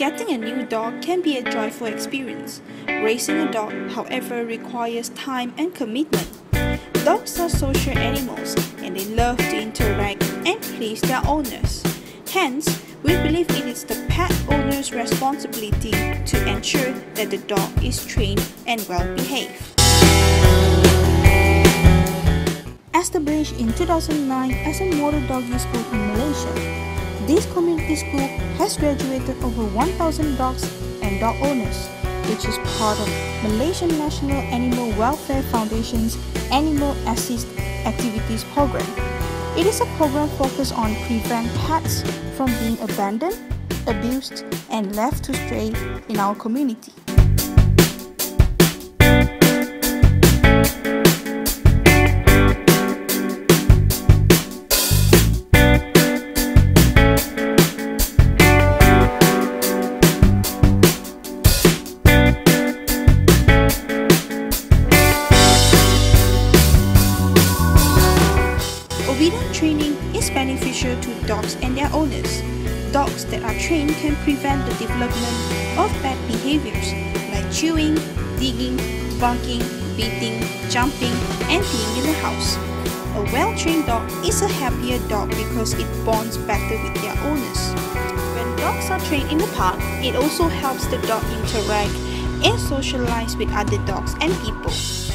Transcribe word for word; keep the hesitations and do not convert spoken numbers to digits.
Getting a new dog can be a joyful experience. Raising a dog, however, requires time and commitment. Dogs are social animals and they love to interact and please their owners. Hence, we believe it is the pet owner's responsibility to ensure that the dog is trained and well behaved. Established in two thousand nine as a model doggy school in Malaysia, this community school has graduated over one thousand dogs and dog owners, which is part of Malaysian National Animal Welfare Foundation's Animal Assist Activities Program. It is a program focused on prevent pets from being abandoned, abused, and left to stray in our community. Obedient training is beneficial to dogs and their owners. Dogs that are trained can prevent the development of bad behaviors like chewing, digging, barking, beating, jumping, and peeing in the house. A well-trained dog is a happier dog because it bonds better with their owners. When dogs are trained in the park, it also helps the dog interact and socialize with other dogs and people.